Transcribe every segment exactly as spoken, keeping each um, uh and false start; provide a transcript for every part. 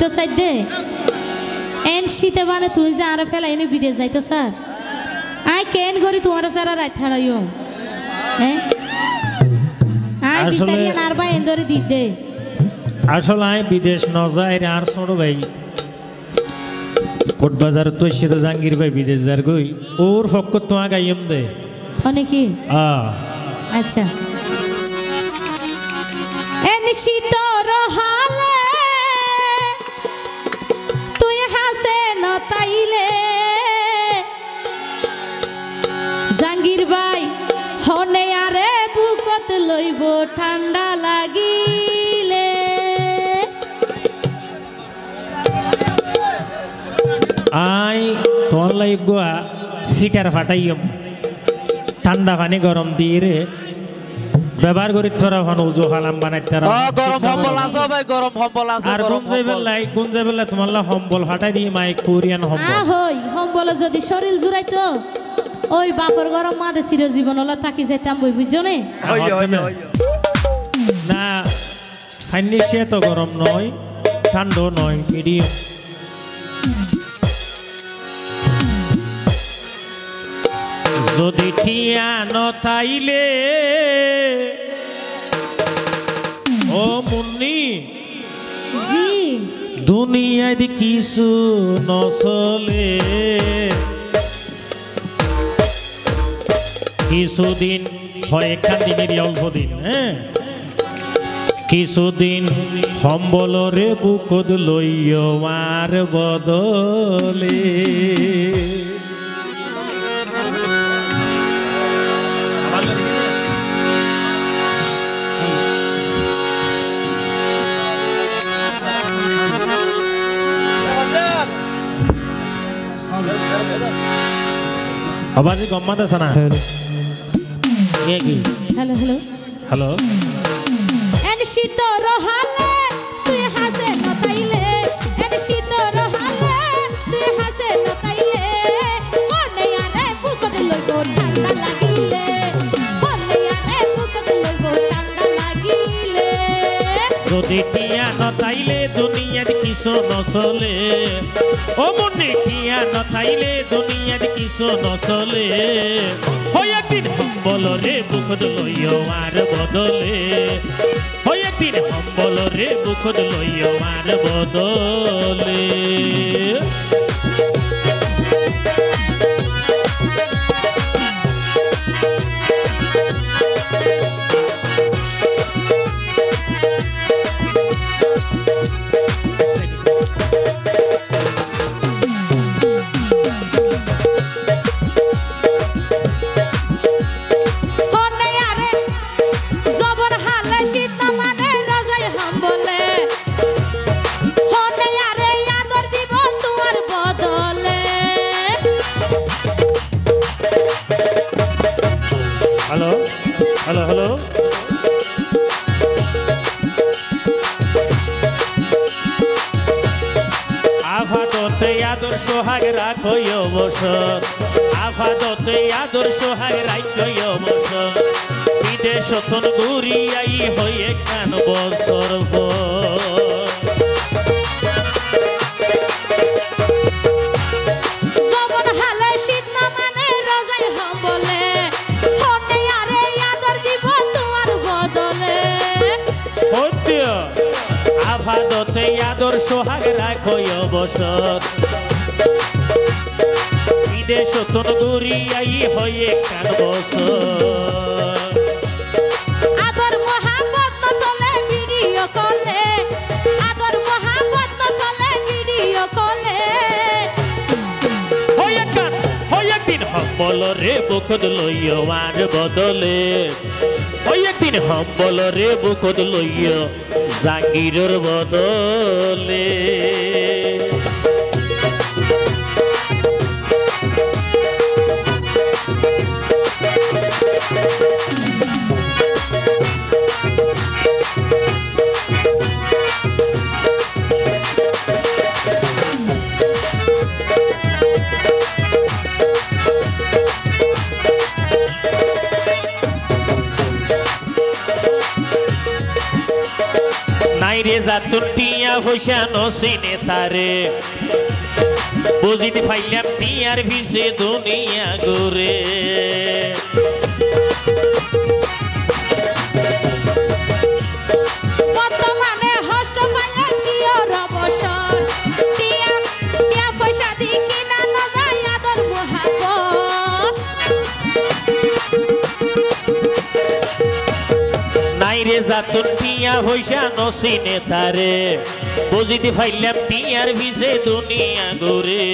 তো সাইড দে এন শীতে বানে তুই যে আর ফেলা এনে বিদেশ যাইতো স্যার আই কেন করি তোমার সারা রাত থাড়াইও হ্যাঁ আই বিচারি আর বা এন্দরে দি দে আসলে আই বিদেশ ন যাই আর ছোট ভাই কোট বাজার তো শীত জাঙ্গির ভাই বিদেশ যার গই ওর ফক্ক তো আগাইম দে অনেকি আ আচ্ছা এন শীত রহালে তুই হাসে ন তাইলে জাঙ্গির ভাই হনে আরে বুকত লইব ঠান্ডা লাগিলে আই তোর লাই গোয়া হিটার ফাটাইম ঠান্ডা পানি গরম দিয়ে রে ব্যবহার করি তোরা ভান উজো হালাম বানাই তারা গরম সম্বল আছে ভাই গরম সম্বল আছে আর কোন যাইবেল লাই কোন যাইবেল তোমার লা সম্বল ফাটাই দি মাই কোরিয়ান সম্বল আ হই সম্বল যদি শরীর জুড়াইতো ওই বাপর গরম মাদে চির জীবন হলা থাকি যাইতাম বই বুঝছো নে না ফাইনি সে তো গরম নয় ঠান্ডা নয় মিডিয়াম যদি টিয়া নথাইলে ও মুন্নি জি দুনিয়ায় দি কিছু নচলে কিছুদিন হয় একখান দিনের অল্প দিন হ্যাঁ কিছুদিন সম্বলরে বুকদ লইয় মার বদলে আবাজি গম্মাত আছে না হ্যালো হ্যালো হ্যালো এন শীত রহালে তুই হাসে ন তাইলে এন শীত রহালে তুই হাসে ন তাইলে মনে আরে বুকত লইব ঠান্ডা লাগিলে মনে আরে বুকত লইব ঠান্ডা লাগিলে যদি টিয়া নথাইলে দুনিয়ার কিছু নচলে ও মনে টিয়া নথাইলে দুনিয়ার কিছু নচলে হয় একদিন সম্বলরে বুকদ লইয় আর বদলে হয় একদিন সম্বলরে বুকদ লইয় আর বদলে হ্যালো হ্যালো হ্যালো আফাদতে আদর সোহাগ রাখো অবসর আফাদতে আদর সোহাগ রাখো অবসর বিদেশ তন ঘুরিয়াই হয়ে কান বছর আফাদতে আদর সোহাগ রাখো অবসর বিদেশ তন ঘুরিয়াই হয়ে কান বছর আদর মোহাম্মদ নচলে ভিডিও কলে আদর মোহাম্মদ নচলে ভিডিও কলে হয়ে কান হয়ে দিন সম্বলরে বুকদ লইয় আর বদলে হয়ে দিন সম্বলরে বুকদ লইয় জাঙ্গিরের বদলে নাই রে জাতুন টিয়া পয়সা নসিনে তারে বুঝিতে পাইলাম টিয়ার ভিসে দুনিয়া ঘুরে বর্তমানে হস্ত পাইলে কি ওর অবসর টিয়া টিয়া পয়সা দি কিনা না যায় আদর মহাবত নাই রে জাতুন টিয়া পয়সা নসিনে তারে বুঝিতে পাইলাম টিয়ার ভিসে দুনিয়া ঘুরে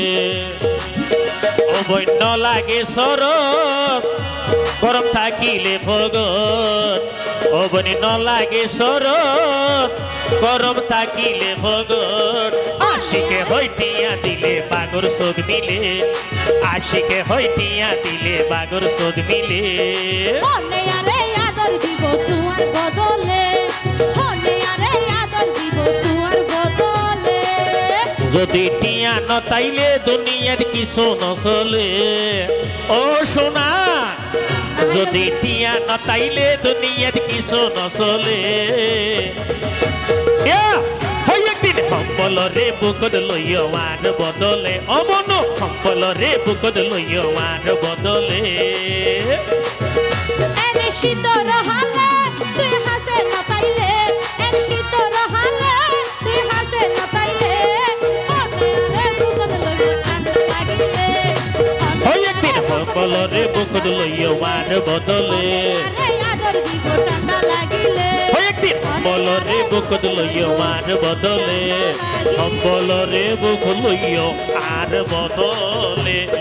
অবন্য লাগে সরত গরম থাকিলে ভগত অবনি ন লাগে সরত গরম থাকিলে ভগত আশিকে হইটিয়া দিলে বাগর শোধ মিলে আশিকে হইটিয়া দিলে বাগর শোধ মিলে মনে আরে আদর দিব তোমার বদলে মনে আরে আদর দিব তোমার বদলে যদি টিয়া নতাইলে দুনিয়ার কিছু নচলে ও সোনা যদি টিয়া নতাইলে দুনিয়ার কিছু নচলে একদিন সম্বলরে বুকত লইয় মান বদলে অমন সম্বলরে বুকত লইয় মান বদলে এনে শীতর হালে তুই হাসে নতাইলে এনে শীতর হালে তুই হাসে নতাইলে মনে আরে বুকত লইব ঠান্ডা লাগিলে একদিন সম্বলরে বুকত লইয় মান বদলে আরে আদর দিব ঠান্ডা লাগিলে একদিন সম্বলরে বুকত লইয় মান বদলে সম্বলরে বুক লইয় আর বদলে